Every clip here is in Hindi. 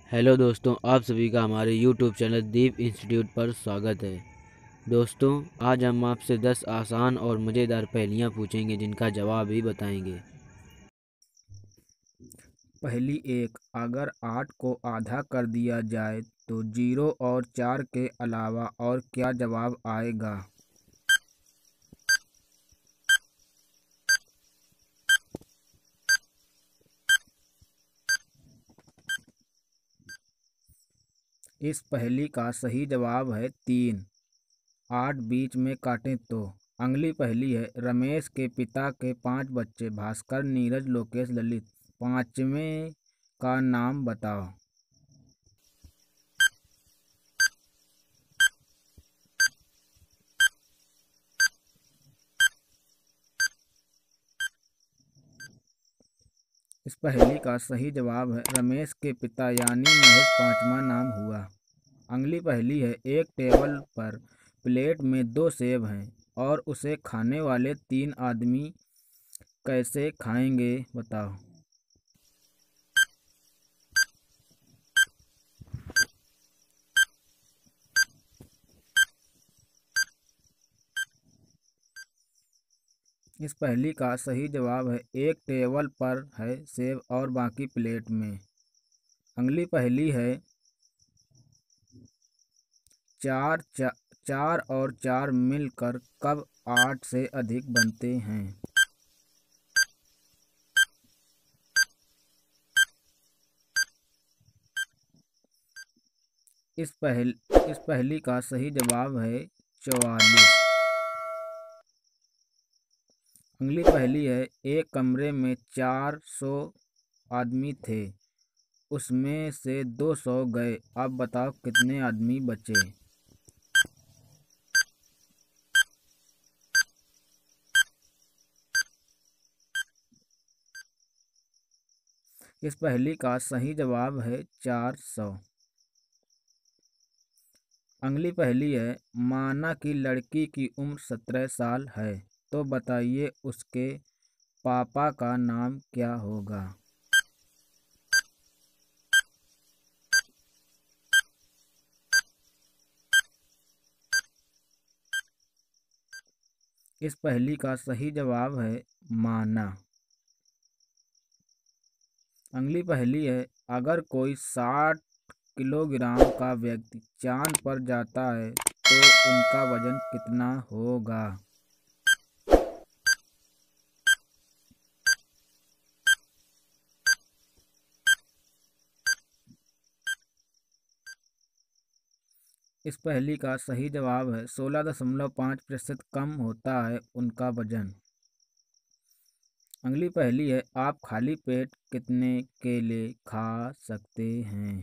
हेलो दोस्तों, आप सभी का हमारे यूट्यूब चैनल दीप इंस्टीट्यूट पर स्वागत है। दोस्तों, आज हम आपसे 10 आसान और मज़ेदार पहेलियाँ पूछेंगे जिनका जवाब भी बताएंगे। पहली एक, अगर 8 को आधा कर दिया जाए तो 0 और 4 के अलावा और क्या जवाब आएगा? इस पहेली का सही जवाब है 3। 8 बीच में काटें तो। अगली पहेली है, रमेश के पिता के 5 बच्चे भास्कर, नीरज, लोकेश, ललित। पांचवें का नाम बताओ। इस पहेली का सही जवाब है रमेश के पिता यानी महेश पांचवा नाम हुआ। अगली पहेली है, एक टेबल पर प्लेट में 2 सेब हैं और उसे खाने वाले 3 आदमी कैसे खाएंगे बताओ। इस पहेली का सही जवाब है, एक टेबल पर है सेब और बाकी प्लेट में। अगली पहेली है, चार चा, चार और चार मिलकर कब 8 से अधिक बनते हैं? इस पहेली का सही जवाब है 44। अगली पहेली है, एक कमरे में 400 आदमी थे, उसमें से 200 गए, अब बताओ कितने आदमी बचे? इस पहेली का सही जवाब है 400। अगली पहेली है, माना कि लड़की की उम्र 17 साल है, तो बताइए उसके पापा का नाम क्या होगा? इस पहेली का सही जवाब है माना। अगली पहेली है, अगर कोई 60 किलोग्राम का व्यक्ति चांद पर जाता है तो उनका वजन कितना होगा? इस पहेली का सही जवाब है 16.5% कम होता है उनका वजन। अगली पहेली है, आप खाली पेट कितने केले खा सकते हैं?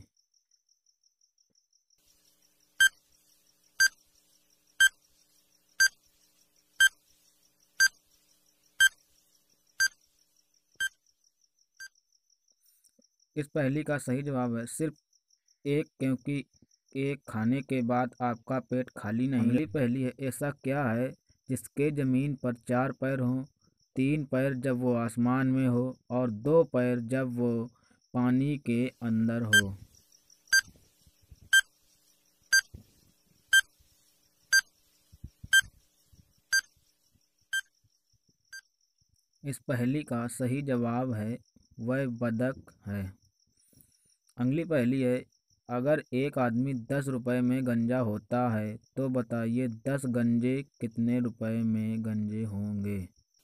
इस पहेली का सही जवाब है सिर्फ एक, क्योंकि एक खाने के बाद आपका पेट खाली नहीं। अगली पहेली है, ऐसा क्या है जिसके जमीन पर 4 पैर हों, 3 पैर जब वो आसमान में हो और 2 पैर जब वो पानी के अंदर हो? इस पहेली का सही जवाब है वह बतख है। अगली पहेली है, अगर एक आदमी 10 रुपए में गंजा होता है तो बताइए 10 गंजे कितने रुपए में गंजे होंगे?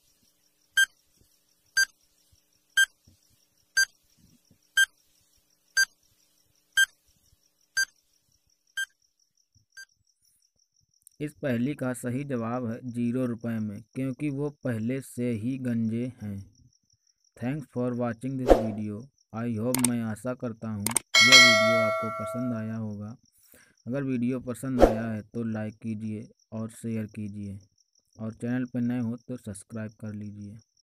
इस पहेली का सही जवाब है 0 रुपए में, क्योंकि वो पहले से ही गंजे हैं। Thanks for watching this video. I hope, मैं आशा करता हूँ यह वीडियो आपको पसंद आया होगा। अगर वीडियो पसंद आया है तो लाइक कीजिए और शेयर कीजिए और चैनल पर नए हो तो सब्सक्राइब कर लीजिए।